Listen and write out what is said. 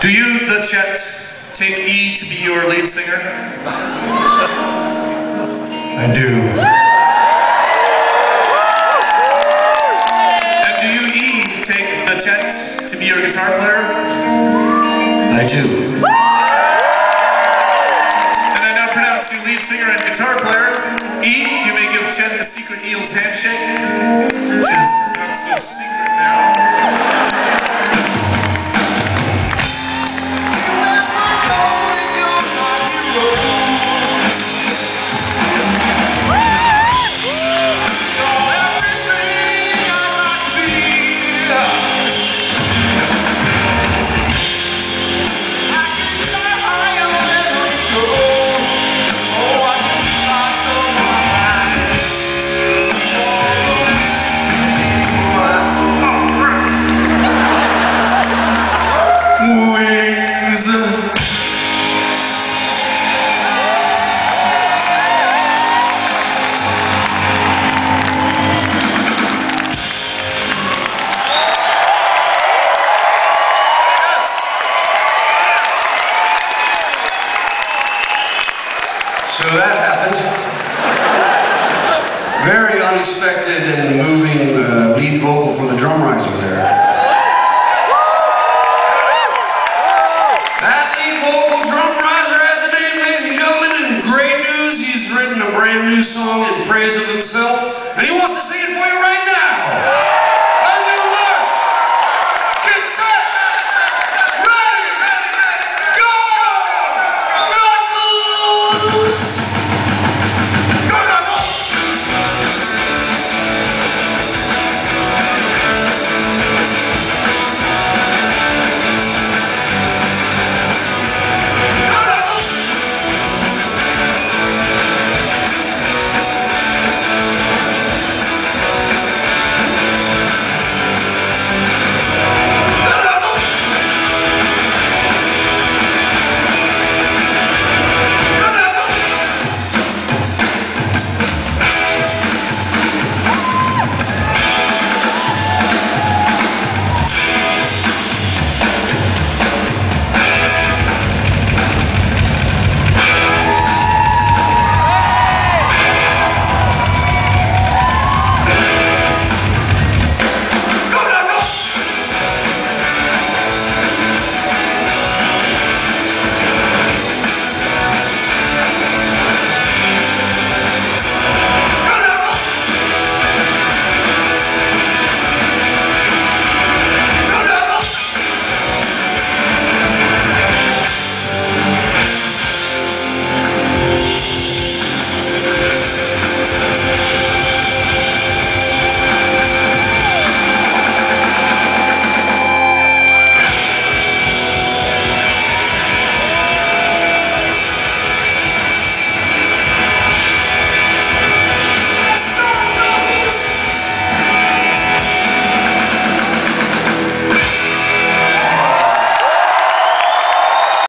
Do you, the Chet, take E to be your lead singer? I do. And do you, E, take the Chet to be your guitar player? I do. And I now pronounce you lead singer and guitar player. E, you may give Chet the secret Eels handshake, which is